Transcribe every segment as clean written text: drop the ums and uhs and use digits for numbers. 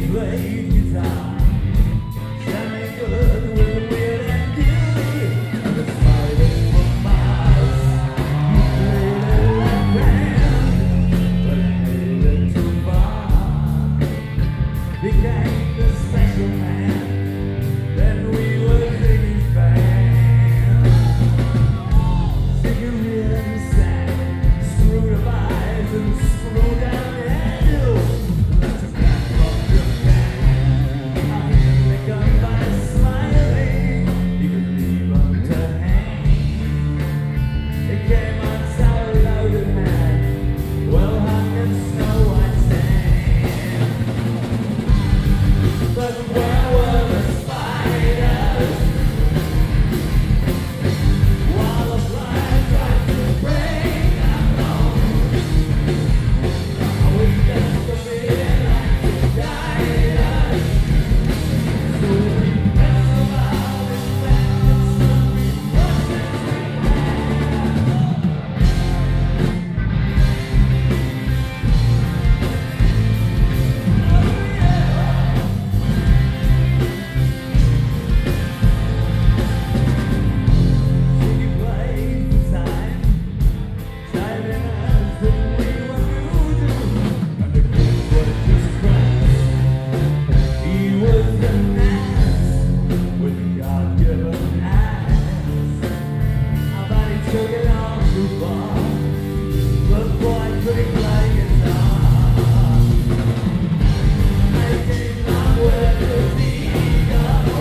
played guitar, sounding good with Will and Gilly, and the smiling from Mars. You played a left hand, but made it too far. Became the special man, then we were Ziggy's band. Ziggy really sang, screwed up eyes and screwed down the handle. That's a cat from Japan. I think they come by smiling, you could leave them to hang. It came on sour loaded man, well hung in snow white sand. But where were the spiders? While the flies tried to break our bones, we just a bit like to guide us. So we fell about and found some emotions we had. Oh yeah. Ziggy played the time, timing us that we were voodoo, and the kids were just crass. He was an ass with a God-given ass. I bet he took it all too far, but boy, could he play guitar. Making love with his ego.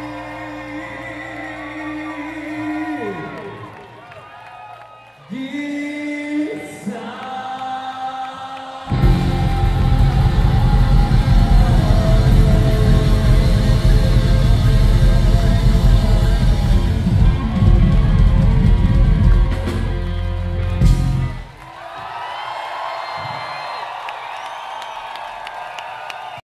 Yeah.